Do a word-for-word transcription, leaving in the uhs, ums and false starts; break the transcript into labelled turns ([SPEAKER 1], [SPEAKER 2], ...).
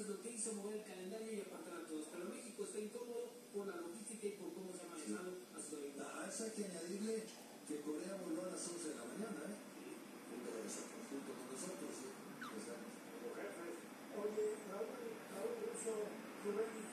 [SPEAKER 1] es lo que hizo mover el calendario y apartar a todos. Pero México está incómodo por la logística y por cómo se ha manejado sí. a su vehículo.
[SPEAKER 2] A eso hay que añadirle que Corea voló a las once de la mañana, ¿eh? Junto con nosotros, junto con nosotros, ¿sí?
[SPEAKER 3] Oye, Raúl, Raúl Russo, Rubén